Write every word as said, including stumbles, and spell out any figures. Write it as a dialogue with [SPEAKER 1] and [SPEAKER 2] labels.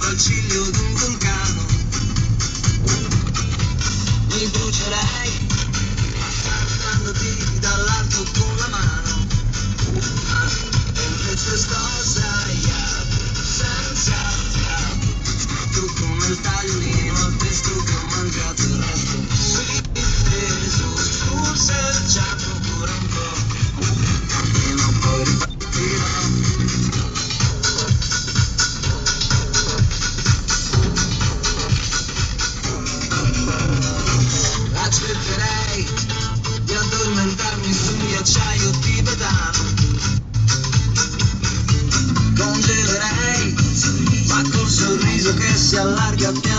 [SPEAKER 1] al ciglio d'un vulcano. Mi brucerei guardandoti dall'alto con la mano, ah, e invece sto sdraiato senza fiato, tu come il tagliolino al pesto che ho mangiato il resto. Qui teso sul selciato ancora un po', almeno poi ripartirò. Accetterei di addormentarmi su un ghiacciaio tibetano, congelerei, ma col sorriso che si allarga più